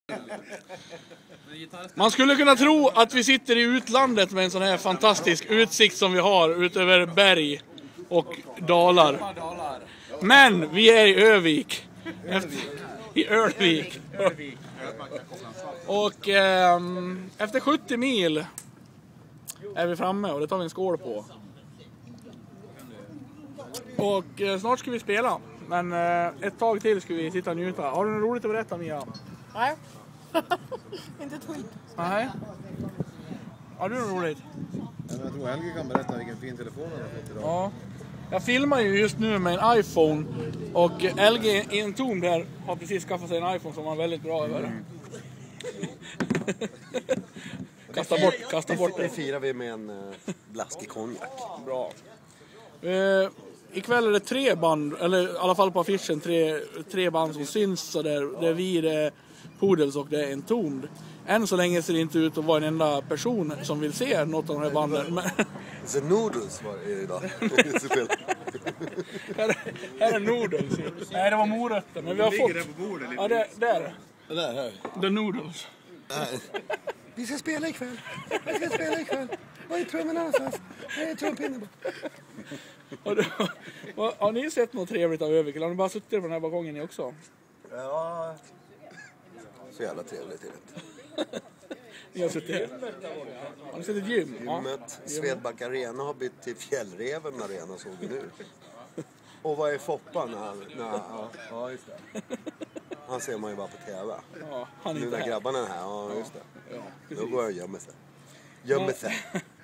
Man skulle kunna tro att vi sitter i utlandet med en sån här fantastisk utsikt som vi har utöver berg och dalar. Men vi är i Övik. I Örvik. Och efter 70 mil är vi framme och det tar vi en skål på. Och snart ska vi spela. Men ett tag till ska vi sitta och njuta. Har du något roligt att berätta, Mia? Nej. Inte ett skit. Nej. Har du något roligt? Jag tror Helge kan berätta vilken fin telefon han har fått idag. Ja. Jag filmar ju just nu med en iPhone. Och LG Entomb där har precis skaffat sig en iPhone som var väldigt bra över. Kasta bort Det firar vi med en blaskig konjak. Bra. Ikväll är det 3 band, eller i alla fall på affischen 3 band som syns så där. Det är vi, det är Poodles och det är Entombed. Än så länge ser det inte ut att vara en enda person som vill se något av de här banden. Men The Noodles var det idag. här är Noodles. Nej, det var morötter. Men vi har fått... där på bordet lite. Ja, där. Det där här. The Noodles. Vi ska spela ikväll. Var är trummorna någonstans? Nej, trumpinnen. Har ni sett något trevligt av Övik? Eller har ni bara suttit på den här balkongen ni också? Ja. Så jävla trevligt är det. Ni har suttit här. Har ni sett ett gym? Gymmet. Svedback Arena har bytt till Fjällreven Arena, såg vi nu. Och vad är Foppa ja, just det. Han ser man ju bara på TV. Ja, han är nu inte när här. grabbarna är här, ja just det. Ja, Då går jag och gömmer sig. Gömmer sig.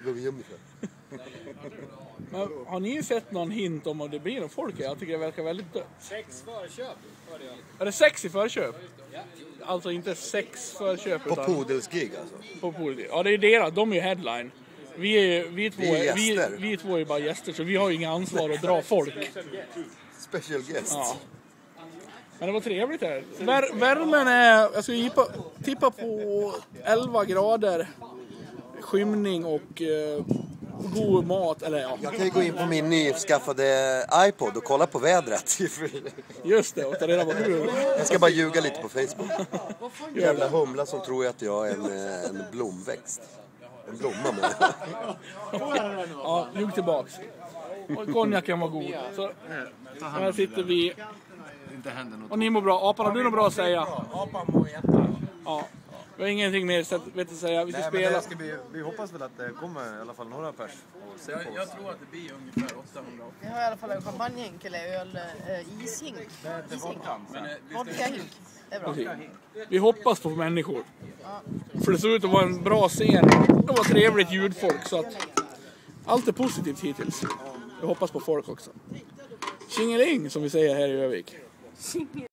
Men har ni sett någon hint om att det blir någon folk här? Jag tycker det verkar väldigt dött. 6 förköp. Är det 6 i förköp? Ja. Alltså inte 6 förköp På utan... Poodles-gig alltså. På Poodles. Ja, det är deras. De är ju headline. Vi två är ju bara gäster så vi har ju inga ansvar att dra folk. Special guest. Ja. Men det var trevligt här. Värmen är... Jag skulle tippa på 11 grader. Skymning och god mat. Eller ja. Jag kan ju gå in på min nyskaffade iPod och kolla på vädret. Just det, och ta reda på hur. Jag ska bara ljuga lite på Facebook. Jävla humla som tror att jag är en blomväxt. En blomma med. Ja, ljug tillbaks. Och konjaken var god. Så här sitter vi. Och ni mår bra. Apan, har du något bra att säga? Apan mår jättebra. Ja. Vi har ingenting mer att säga. Vi ska spela. Vi hoppas väl att det kommer i alla fall några pers. Jag tror att det blir ungefär 800. Vi har i alla fall en champagnehink eller ishink. Vodkahink. Det är bra. Vi hoppas på människor. För det såg ut att vara en bra scen. Det var trevligt ljudfolk. Så att allt är positivt hittills. Vi hoppas på folk också. Tjingeling som vi säger här i Övik.